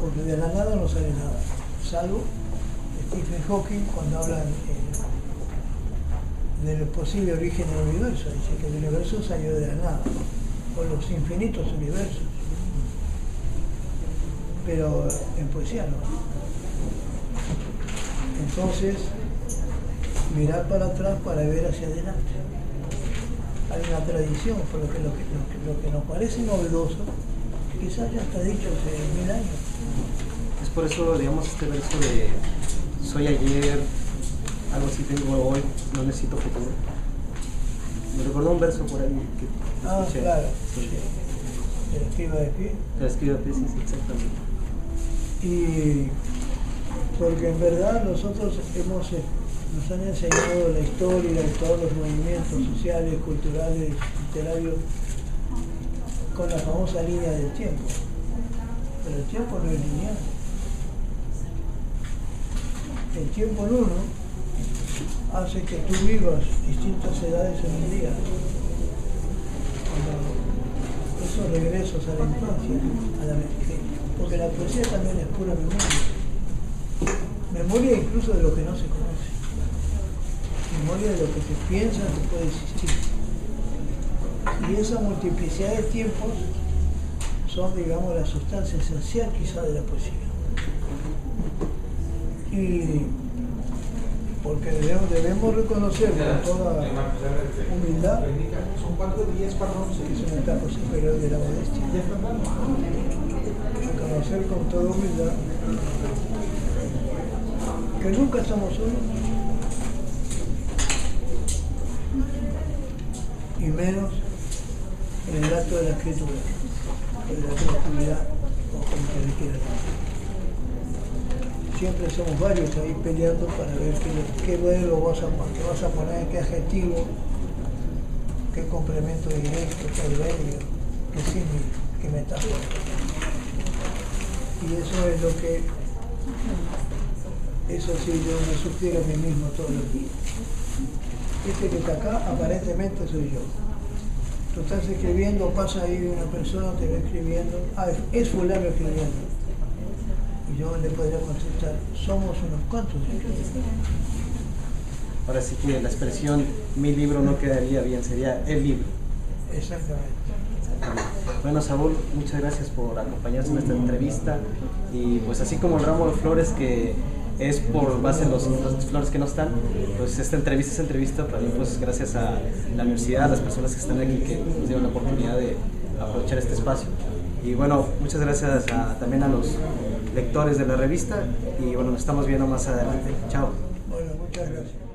porque de la nada no sale nada, salvo Stephen Hawking cuando habla del posible origen del universo, dice que el universo salió de la nada, o los infinitos universos, pero en poesía no. Entonces, mirar para atrás para ver hacia adelante. Hay una tradición, por lo que nos parece novedoso, quizás ya está dicho hace 1000 años. Es por eso, digamos, este verso de soy ayer, algo así tengo hoy, no necesito futuro. Me recordó un verso por ahí que escuché. Claro, sí. De la escriba de pie. De la escriba de pie, sí, exactamente. Y porque en verdad nosotros nos han enseñado la historia de todos los movimientos sociales, culturales, literarios, con la famosa línea del tiempo. Pero el tiempo no es lineal. El tiempo en uno hace que tú vivas distintas edades en un día. Esos regresos a la infancia, porque la poesía también es pura memoria. Memoria incluso de lo que no se conoce. Memoria de lo que se piensa que puede existir. Y esa multiplicidad de tiempos son, digamos, la sustancia esencial quizá de la poesía. Y porque debemos reconocer con toda humildad que es una etapa superior de la modestia. Reconocer con toda humildad que nunca estamos solos, y menos en el acto de la escritura, de la creatividad, o como se le quiera llamar. Siempre somos varios ahí peleando para ver qué verbo vas a poner, qué adjetivo, qué complemento directo, qué adverbio, qué símil, qué metáfora. Y eso es lo que, eso sí, yo me sugiero a mí mismo todos los días. Este que está acá, aparentemente soy yo. Tú estás escribiendo, pasa ahí una persona, te va escribiendo, es fulano escribiendo. Y yo le podría contestar, somos unos cuantos escribiendo. Ahora sí que la expresión mi libro no quedaría bien, sería el libro. Exactamente. Bueno, Saúl, muchas gracias por acompañarnos en esta entrevista, y pues así como el ramo de flores que es por base en las flores que no están, pues esta entrevista también pues gracias a la universidad, a las personas que están aquí que nos dieron la oportunidad de aprovechar este espacio. Y bueno, muchas gracias también a los lectores de la revista, y bueno, nos estamos viendo más adelante. Chao. Bueno, muchas gracias.